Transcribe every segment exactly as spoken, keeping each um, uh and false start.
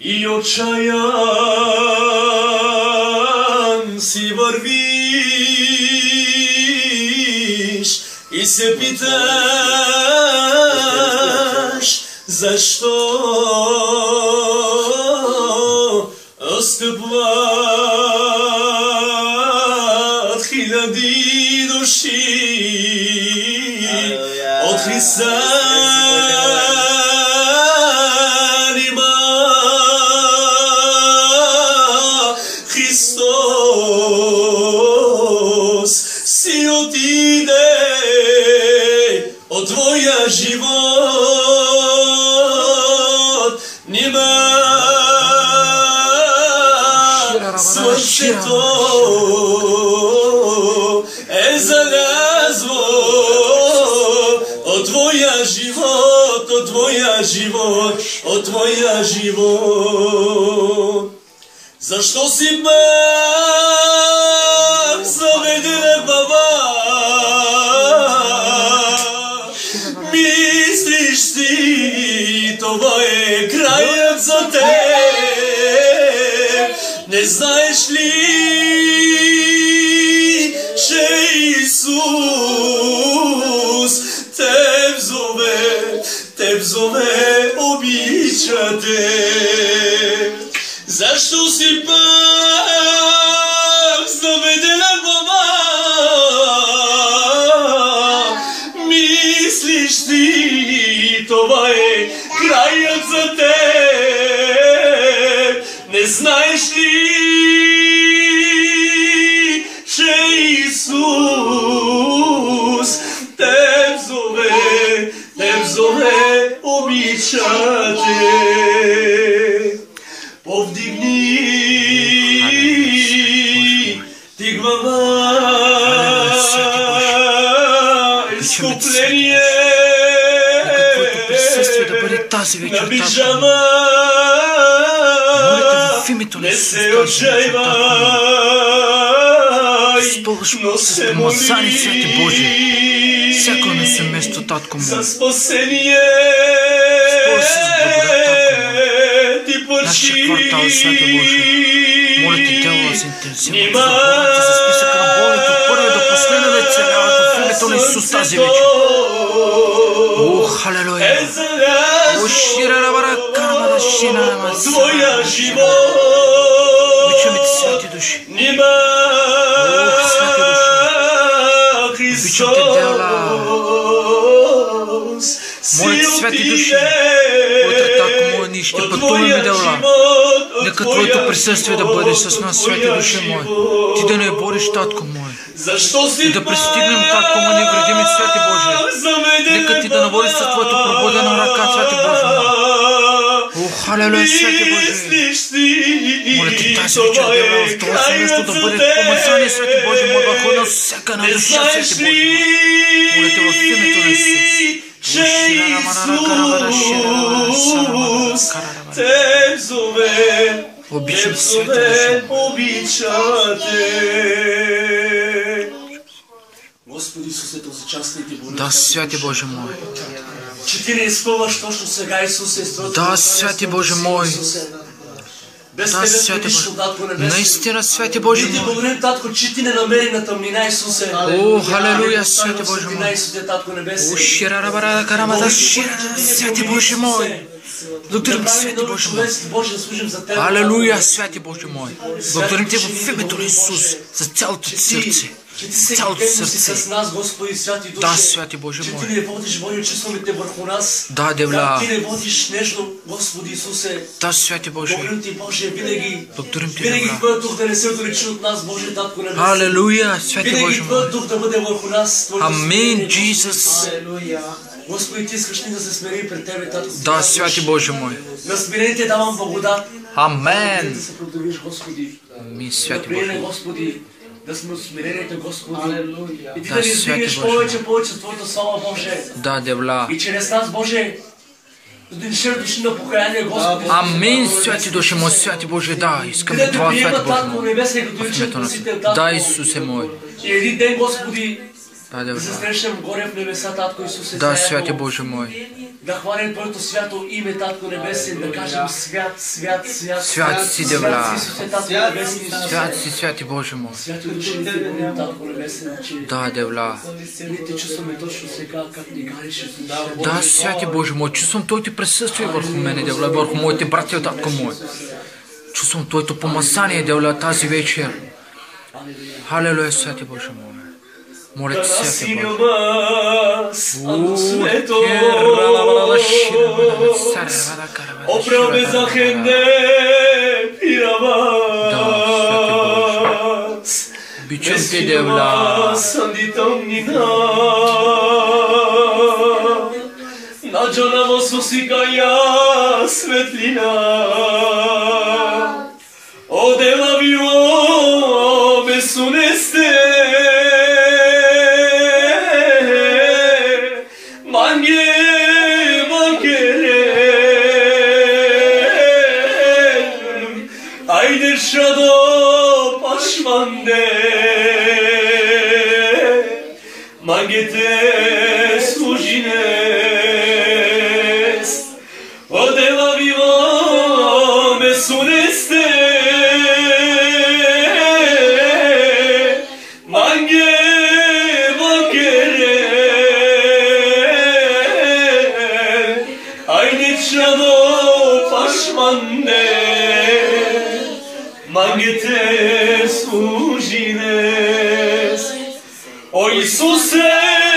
и отчаян си вървиш и се питаш защо отстъпват хиляди души от Христа. Христос си отиде от твоя живот, нима слънцето е залязло от твоя живот, от твоя живот, от твоя живот. Защо си пак заведена глава? Мислиш си, това е краят за теб. Не знаеш ли, че Исус те взове, те взове, обича те. Защо си пак заведена глава? Мислиш си, това е краят за теб. Не знаеш ли, че Исус те взове, те взове, обича те. Повдигни ти глава, изкупление на пижама, не се отчаивай, но се моли за спасение. Нашия квартал, Святи Боже, моля те, дела за интенсивно да запомняте за списъка на болните от първия до последния да целяват в името на Исус тази вечер. О, халелуя! О, шира рабара, карма да шина на маса. Обичаме ти, святи души. О, святи души. Обичам те, дела. Моля ти, святи души. Ние ще пътуваме, дела. Нека Твоето присъствие да бъде с нас, святи души мои. Ти да не бориш, Татко мой. И да пристигнем, Татко мой, невредими, святи Боже. Нека Ти да наводиш с Твоето пробудена ръка, святи Боже мой. О, халелуя, святи Боже. Моля Ти тази вечер, дела, в това си нещо да бъде помазание, святи Боже мой, върху на всяка на душа, святи Боже мой. Моля Те в името на Исус. Че Исус те взове, те взове, обича те. Господи Исусе, този час не Ти благодаря. Да, святи Боже мой. Че Ти не изпълваш точно сега, Исусе. Да, святи Боже мой. Без Да, Тебе, святи нищо, Боже. Татко Небесен. Наистина, святи Боже Ние Ти мой. благодарим, Татко, че Ти не намери на тъмнина, Исусе. О, халелуя, святи Боже мой. Исусе, Татко Небесен. О, шира рабара, карамада, шира, святи Боже мой. Благодарим Ти, святи Боже мой. Алелуя, святи Боже мой. Благодарим Ти в името на Исус за цялото Ти сърце. За цялото сърце. Да, святи Боже мой. Че Ти не водиш Боже чувствовете върху нас. Да, девля. Ти не водиш нежно, Господи Исусе. Да, святи Боже. Благодарим Ти, Боже, винаги. Благодарим Ти, Винаги девля. Твоят дух да не се отречи от нас, Боже, Татко Небесен. Алелуя, святи Боже Винаги мой. Твоят дух да бъде върху нас. Амин, Джизус. Господи, Ти искаш ни да се смирим пред Тебе, Татко. Да, святи Боже мой. На смирените давам благодат. Амен. Да се продължиш, Господи. Амин, Да святи Боже приеме, мой. Господи, да сме смирените, Господи. И Ти Да, да ни святи издигнеш Боже. повече, повече с Твоята слава, Боже. Да, девля. И чрез нас, Боже, да ни ще души на покаяние, Господи. Амин, святи души мой, святи Боже, да, искам Където това, святи приема Боже Татко мой. Небесен, като В рече името на Спасител, Исус. Татко. Да, Исусе мой. И един ден, Господи, Да, да се девля. срещнем горе в небеса, Татко Исусе. Да, заедно. святи Боже мой. Да хвалим Твоето свято име, Татко Небесен, да кажем свят, свят, свят, Свят си, Девла. Свят си, святи Боже мой. Свято Душе, да Татко Небесен, че Да, Девла. ние те чувстваме точно сега, как ни гариш. Да, святи Боже мой, чувствам Твоето присъствие върху мене, Девла, върху моите братя, Татко мой. Чувствам Твоето помазание, Девла, тази вечер. Халелуя, святи Боже мой. Моля Ти, святи Боже. Oprave za hende piravas. Обичам Те, Девла. Nađona mo susikaja svetlina. Odela vivo me suneste. Mange mangere. Ajde šado pašmande. Mangete služines. Odela vivo me suneste. Mange mangere. Ajde šado pašmande. Mangete služines. O Isuse,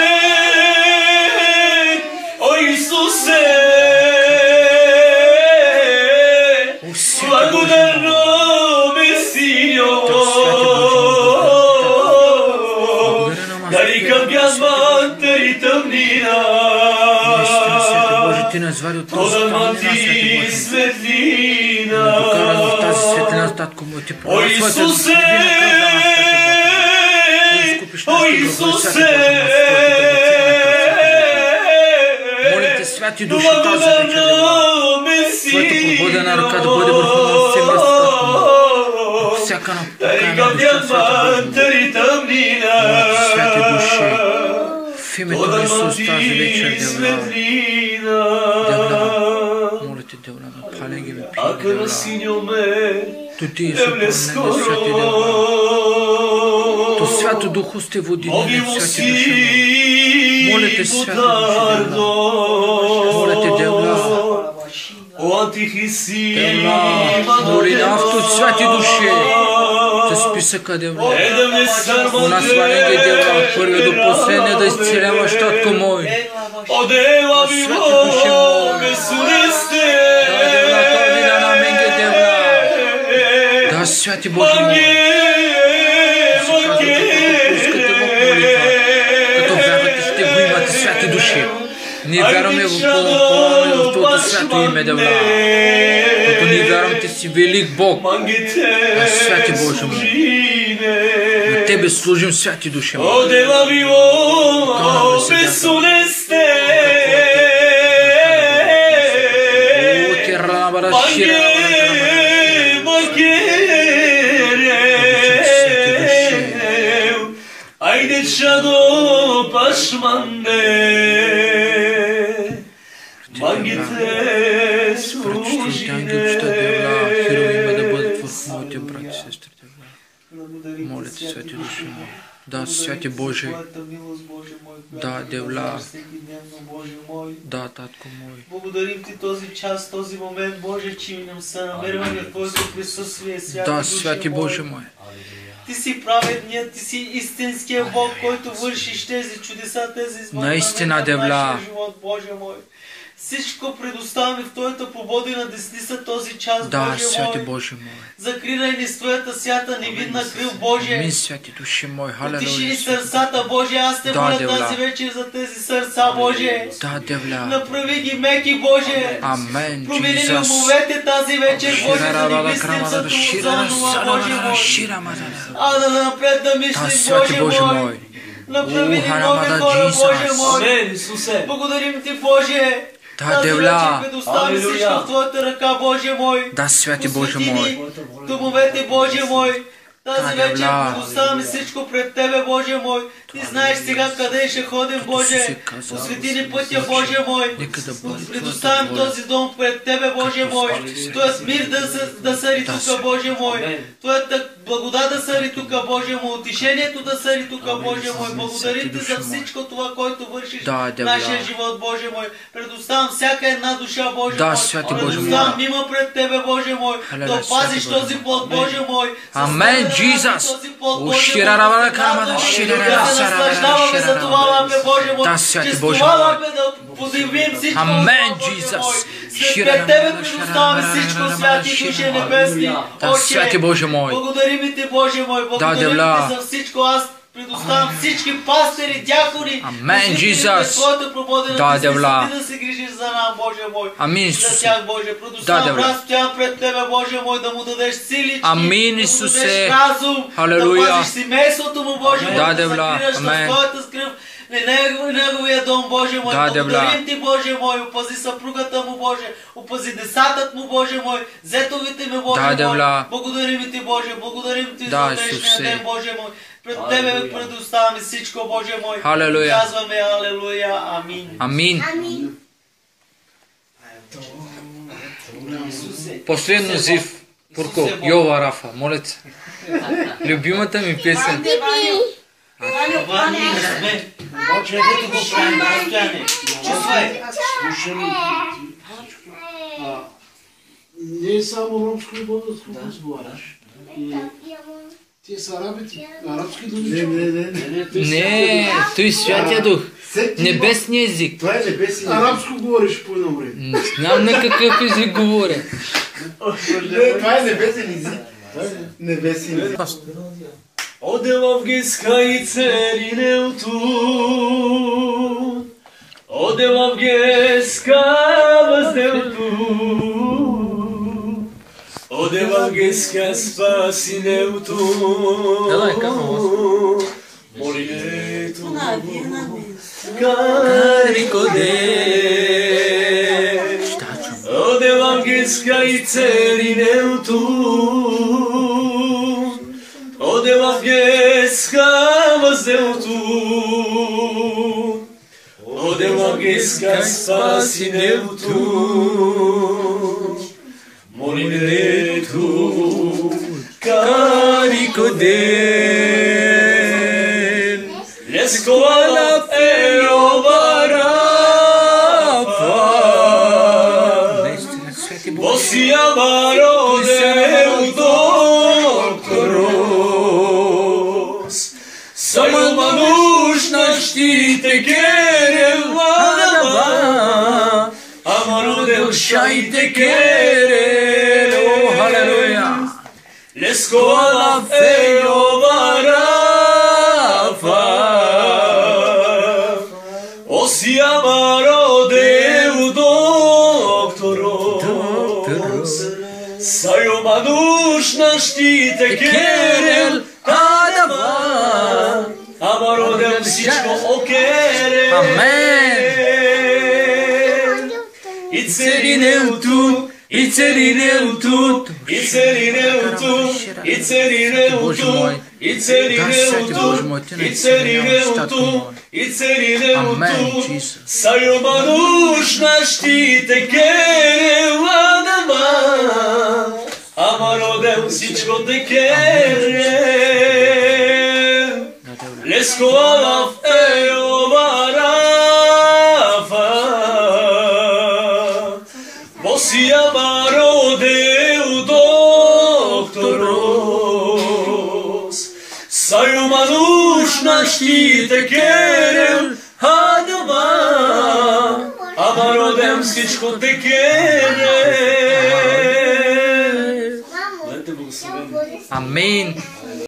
o Isuse, blagodarno Messinjo, dali камбязман търи тъмнина, подам Ти светлина. О Исусе, о Исусе, святи души тази вечер, Твоята пробудена ръка да бъде върху нас семейството, върху всяка напукана душа, святи души, в името на Исус тази вечер, Девла, Девла, моля Те, Девла, напали ги ме пие, Девла, То Ти е съпълнен, святи Девла, То свято Духу сте водили, святи души, моля Те, святи души, Девла, моля Те, Девла, Девла, моли на авто святи души, за списъка, Девла, у нас валенги, Девла, от първия до последния да изцеляваш, Татко мой, святи души мой, да, Девла, това ви да наменге, Девла, да, святи Боже мой, да си казвате, като пускате в молитва, като вярвате, ще го имате, святи души. Ние вярваме в пълно в Твоето свято име, Девла. Като ние вярваме, Ти си велик Бог. А святи Боже мой, на Тебе служим, святи души мой. Поканваме се, О, Ти рабара шира, Ajde šado pašmande, mangite služines. Хероиме да бъдат върху моите брати и сестри, Девла. Моля Те, святи души мой. Да, святи Боже. Да, Девла. Да, Татко мой. Благодарим Ти този час, този момент, Боже, че нам се намерваме в Твоето присъствие, святи Да, души святи Боже мой. Ти си праведният, Ти си истинския Бог, който вършиш тези чудеса, тези измъквания Наистина, Девла. живот, Боже мой. Всичко предоставяме в Твоята пободена десница този час, Да, Боже святи мой. Боже мой. Закриляй ни с Твоята свята невидна крил, Боже. Амин, святи души мой. Утиши ни Халелуя. сърцата, Боже. Аз Те Да, моля Девла. тази вечер за тези сърца, Боже. Да, Девла. Направи ги меки, Боже. Амен, Промени ни Джизъс. умовете тази вечер, Боже, да ни мислим за това, Боже мой. А да напред да Да, мислим, святи Боже Боже мой. мой. Направи ни О, нови Харамада хора, Боже Джизъс. мой. Амен, Исусе. Благодарим Ти, Боже. Да, Тази Девла. вечер предостави Алелуя. всичко в Твоята ръка, Боже мой. Да, святи Боже Посвети мой. ни домовете, Боже мой. Тази Да, вечер Девла. предоставяме всичко пред Тебе, Боже мой. Ти знаеш сега къде ще ходим, Боже. Освети ни пътя, Боже мой. Предоставям този дом пред Тебе, Боже мой. Тоест мир да, да съри тук, Боже мой. Тоест благодат да съри тук, Боже мой. Утешението да съри тук, Боже мой. Благодарим Ти за всичко това, което вършиш в нашия живот, Боже мой. Предоставям всяка една душа, Боже мой. Предоставям мимо пред Тебе, Боже мой. Да опазиш този плод, Боже мой. Амен, Джизъс. Уширарабара карамада, ширарара. Наслаждаваме за това лапе, Боже мой, че с това лапе да подивим всичко. Амен, Джизъс. Пред Тебе предоставяме всичко, святи души небесни. Святи Боже мой. Благодарим Ти, Боже мой. Благодарим Ти за всичко. Аз предоставям всички пастири, дякони. Амен, Джизъс. Твоята прободена Ти да се грижиш за нас, Боже мой. Амин, Исусе. За тях, Боже. Предоставям разстоян пред Тебе, Боже мой, да му дадеш силички. Амин, Исусе. Да му дадеш разум. Халелуя. Да пазиш семейството му, Боже мой. Да, Да събираш в Твоята скръв. Неговия дом, Боже мой, да, благодарим Ти, Боже мой, опази съпругата му, Боже, опази децатът му, Боже мой, зетовите ми, Боже да, мой, да, благодарим Ти, Боже, благодарим Ти да, за днешния ден, Боже мой, пред Тебе предоставяме всичко, Боже мой, Халелуя. казваме Алелуя, амин. Амин. Последно зив, Пурко, Йова Рафа, моля те. Любимата ми песен. Това ние сме. Човекът го прави на разстояние. Чувствай. Не е само ромско и българско разговаряш. Ти са арабите, арабски думи. Не, не, не. Не, той Святия Дух. Небесния език. Това е небесния език. Арабско говориш по едно време. Не знам на какъв език говоря. Не, това е небесен език. Небесен език. Ode Vavgeskajice rineutun, Ode Vavgeska vazdeutun, Ode Vavgeska spasineutun, Morineutun, Karikodesh, Ode Vavgeskajice rineutun, Ode Vavgeska vazdeutun, Ode Vavgeska spasineutun, Morineutun, Karikoden, Leskoalaf eyovarapa, Vosiamaro deudoktoros, Sayılmamış naştite kerem vadava, Amaro del şahite kerem, Oh, halleluja. Leskoalaf eyovarapa, Osiamaro deudoktoros, Sayılmamış naştite kerem, Amaro del всичко окере. Амен. Ицеринеутун, Ицеринеутун, Ицеринеутун, Ицеринеутун, Ицеринеутун, Ицеринеутун, Ицеринеутун, Sayılmamış naştite kerevadama, Amaro del всичко те керем. Leskoalaf eyovarapa, Vosiamaro deudoktoros, Sayılmamış naştite kerem hadava, Amaro del всичко те керем. Амин.